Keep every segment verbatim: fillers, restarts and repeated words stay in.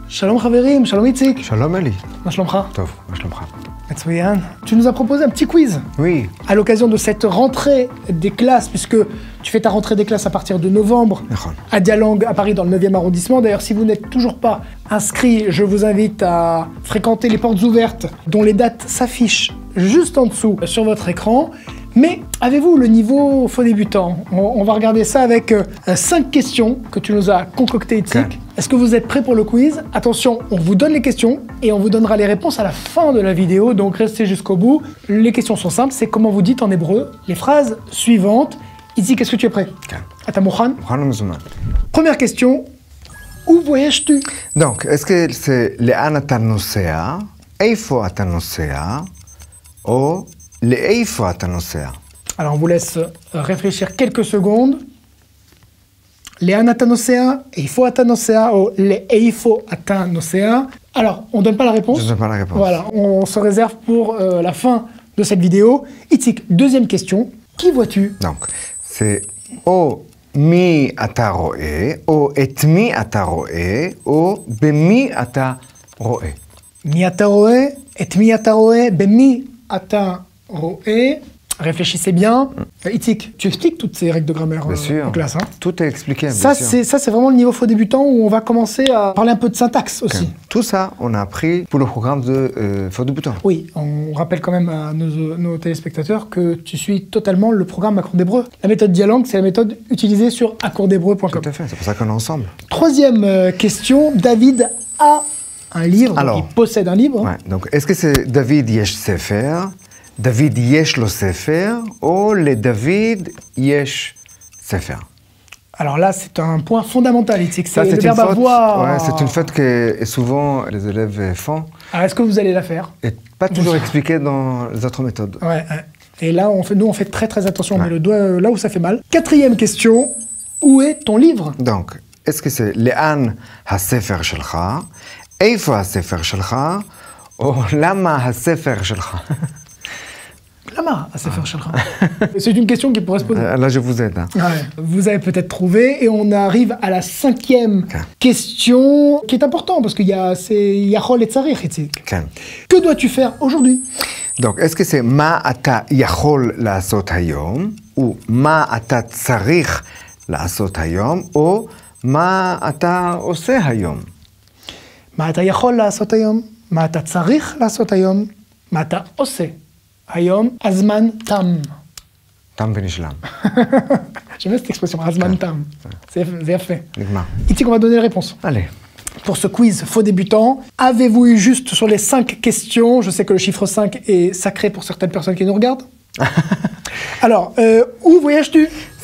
Shalom Chaverim, Shalom Itzik. Shalom Ali. Ma shlomcha. Tov, ma shlomcha. Matsuyan. Tu nous as proposé un petit quiz. Oui. À l'occasion de cette rentrée des classes, puisque tu fais ta rentrée des classes à partir de novembre à Dialang, à Paris, dans le neuvième arrondissement. D'ailleurs, si vous n'êtes toujours pas inscrit, je vous invite à fréquenter les portes ouvertes, dont les dates s'affichent juste en dessous sur votre écran. Mais avez-vous le niveau faux débutant? on, on va regarder ça avec euh, cinq questions que tu nous as concoctées, Itzik. Okay. Est-ce que vous êtes prêts pour le quiz? Attention, on vous donne les questions et on vous donnera les réponses à la fin de la vidéo, donc restez jusqu'au bout. Les questions sont simples, c'est comment vous dites en hébreu les phrases suivantes. Itzik, est-ce que tu es prêt? Okay. Atamouchan. Première question, où voyages-tu? Donc, est-ce que c'est לאן אתה נוסע, איפה אתה נוסע, ou לאיפה אתה נוסע? Alors on vous laisse réfléchir quelques secondes. לאן אתה נוסע, איפה אתה נוסע, ou לאיפה אתה נוסע. Alors, on donne pas la réponse. Je ne donne pas la réponse. Voilà, on se réserve pour euh, la fin de cette vidéo. Itzik, deuxième question. Qui vois-tu? Donc, c'est או מי אתה רואה, או את מי אתה רואה, או במי אתה רואה. מי אתה רואה, את מי אתה רואה, במי אתה רואה. Réfléchissez bien. Mm. Itzik, tu expliques toutes ces règles de grammaire euh, en classe. Hein. Tout est expliqué. Ça, c'est ça, c'est vraiment le niveau faux débutant où on va commencer à parler un peu de syntaxe aussi. Okay. Tout ça, on a appris pour le programme de euh, faux débutant. Oui, on rappelle quand même à nos, nos téléspectateurs que tu suis totalement le programme Accours d'Hébreu. La méthode Dialang, c'est la méthode utilisée sur accours d'hébreu point com. Tout à fait, c'est pour ça qu'on est ensemble. Troisième euh, question, David a un livre, Alors, donc il possède un livre. Ouais, donc est-ce que c'est David yesh sefer? David yesh lo sefer, ou le David yesh sefer? Alors là, c'est un point fondamental, Itzik. C'est le verbe avoir. Ouais, c'est une faute que souvent les élèves font. Alors est-ce que vous allez la faire? Et pas toujours expliqué dans les autres méthodes. Ouais, ouais. Et là, on fait, nous, on fait très très attention. Ouais. On met le doigt là où ça fait mal. Quatrième question, où est ton livre? Donc, est-ce que c'est לאן הספר שלך, איפה הספר שלך, ou למה הספר שלך? Lama, Sefer Shelcha. C'est une question qui pourrait se poser. Là, je vous aide. Hein. Ouais, vous avez peut-être trouvé, et on arrive à la cinquième okay. question, qui est importante, parce qu'il y a, c'est Yachol et Tzarich, Itzik. Okay. Que dois-tu faire aujourd'hui? Donc, est-ce que c'est Ma ata Yachol la'asot hayom, ou Ma ata Tzarich la'asot hayom, ou Ma ata ose hayom? Ma ata Yachol la'asot hayom, Ma ata Tzarich la'asot hayom, Ma ata ose. Hayom, Azman Tam. Tam venishlam. J'aime bien cette expression, Azman Tam. C'est bien fait. Nigma. Ici, on va donner les réponses. Allez. Pour ce quiz faux débutant, avez-vous eu juste sur les cinq questions? Je sais que le chiffre cinq est sacré pour certaines personnes qui nous regardent. Alors, euh, où voyages-tu?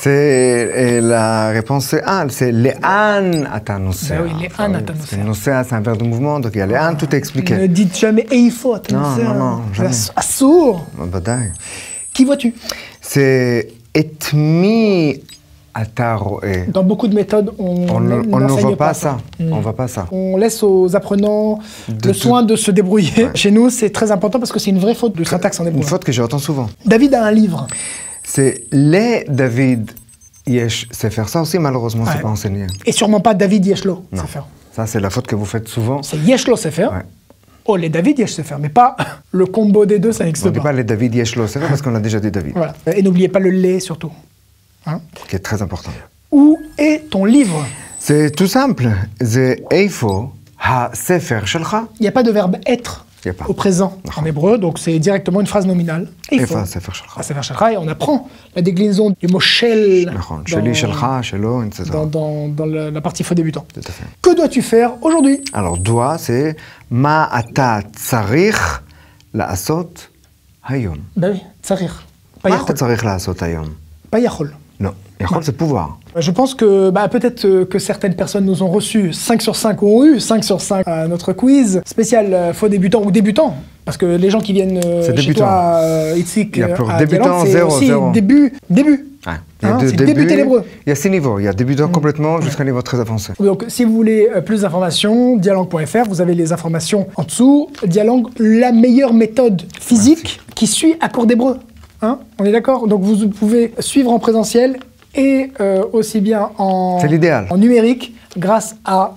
C'est la réponse c'est un, c'est Le'an ata nosea. Ben oui, Le'an ata nosea. Nosea, c'est un verbe de mouvement, donc il y a Le'an, tout est expliqué. Ne dites jamais Eifo ata nosea. Non, non, non, jamais. Assour. Badaï. Qui vois-tu? C'est Et mi ata ro'e. Dans beaucoup de méthodes, on on ne voit pas ça. Mm. On voit pas ça. On laisse aux apprenants de le soin de se débrouiller. Ouais. Chez nous, c'est très important parce que c'est une vraie faute de syntaxe en hébreu. Une faute que j'entends souvent. David a un livre. C'est les David yesh sefer. Ça aussi, malheureusement, ouais. c'est pas enseigné. Et sûrement pas David yeshlo sefer. Ça, c'est la faute que vous faites souvent. C'est yeshlo sefer. Ouais. Oh, les David yesh sefer, mais pas le combo des deux, ça n'existe pas. On ne dit pas les David yeshlo sefer parce qu'on a déjà dit David. Voilà. Et n'oubliez pas le lait surtout. Hein? Qui est très important. Où est ton livre? C'est tout simple. C'est eifo ha sefer shelcha. Il n'y a pas de verbe être au présent en hébreu, donc c'est directement une phrase nominale. Eifo ha sefer shelcha. Sefer shelcha, et on apprend la déclinaison du mot shel Sheli, shelcha, shelo, et cetera. Dans, dans, dans la, la partie faux débutant. Tout à fait. Que dois-tu faire aujourd'hui? Alors, doit, c'est ma ata tsarich la'asot hayom. Ben oui, tsarich. Pas yachol. Ma ata tsarich la'asot hayom. Pas yachol. Non, yachol, c'est pouvoir. Je pense que bah, peut-être que certaines personnes nous ont reçu cinq sur cinq ou ont eu cinq sur cinq à notre quiz spécial euh, faux débutant ou débutant. Parce que les gens qui viennent euh, chez débutant. toi, euh, Itzik, il y a pour à débutant, c'est zéro, aussi zéro. début, début. Ouais. Il y a Hein, de, c'est début, débuter l'hébreu. Il y a six niveaux. Il y a débutant mmh. complètement jusqu'à un niveau très avancé. Donc, si vous voulez euh, plus d'informations, dialang point f r, vous avez les informations en dessous. Dialang, la meilleure méthode physique Merci. Qui suit à cours d'hébreu. Hein, on est d'accord? Donc, vous pouvez suivre en présentiel et euh, aussi bien en, c'est l'idéal. En numérique grâce à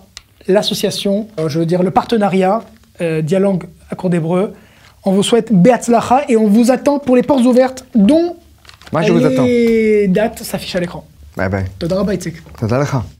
l'association, euh, je veux dire le partenariat euh, Dialogue à cours d'hébreu. On vous souhaite Be'atzlacha et on vous attend pour les portes ouvertes dont Moi, je les vous attends. dates s'affichent à l'écran. Bye bye. Toda rabba, Itzik. Toda lecha.